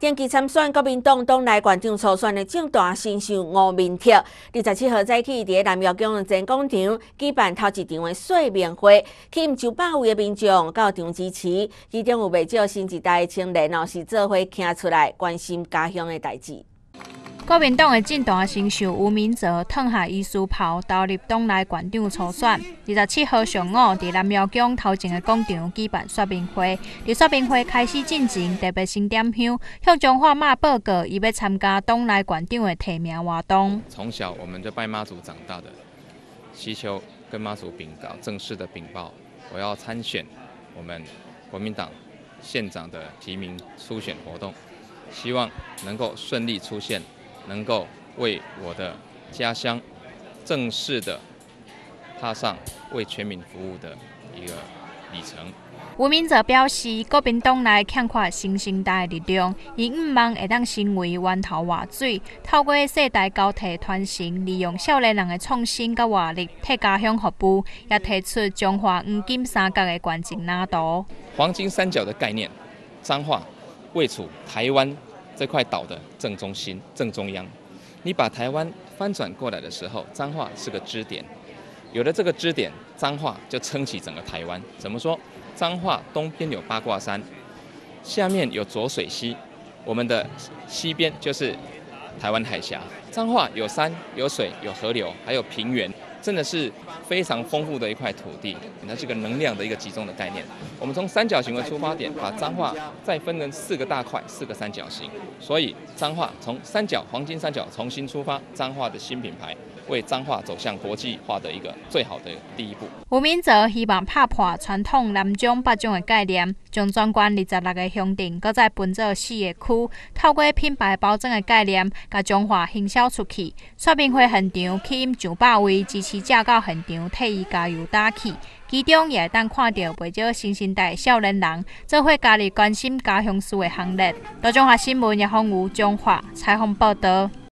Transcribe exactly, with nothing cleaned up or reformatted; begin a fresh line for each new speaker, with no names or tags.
登记参选国民党党内县长初选的正大新秀吴明特，二十七号早起伫南庙宫前广场举办头一场的说明会，吸引上百位的民众到场支持，其中有不少新一代的青年哦，是做伙站出来关心家乡的代志。
国民党的正大新秀吴明泽脱下医师袍，投入党内县长初选。二十七号上午，伫南庙宫头前的广场举办说明会。伫说明会开始进前，特别先点香，向中华妈报告，伊要参加党内县长的提名活动。
从小我们就拜妈祖长大的，祈求跟妈祖禀告，正式的禀报，我要参选我们国民党县长的提名初选活动，希望能够顺利出现。 能够为我的家乡正式的踏上为全民服务的一个里程。
吴明泽表示，国民党内欠缺新生代的力量，伊毋望会当成为源头活水，透过世代交替传承，利用少年人的创新甲活力，替家乡服务，也提出中华黄金三角的关键蓝图。
黄金三角的概念，彰化位处台湾 这块岛的正中心、正中央，你把台湾翻转过来的时候，彰化是个支点。有了这个支点，彰化就撑起整个台湾。怎么说？彰化东边有八卦山，下面有浊水溪，我们的西边就是台湾海峡。彰化有山、有水、有河流，还有平原。 真的是非常丰富的一块土地，它是个能量的一个集中的概念。我们从三角形为出发点，把彰化再分成四个大块，四个三角形。所以彰化从三角黄金三角重新出发，彰化的新品牌，为彰化走向国际化的一个最好的第一步。
吴明泽希望打破传统南种北种的概念，将全县二十六个乡镇，搁再分做四个区，透过品牌包装的概念，甲彰化行销出去。说明会现场吸引上百位支持 者到现场替伊加油打气，其中也会当看到不少新生代少年人做伙加入关心家乡事的行列。中华新闻叶丰武彰化采访报道。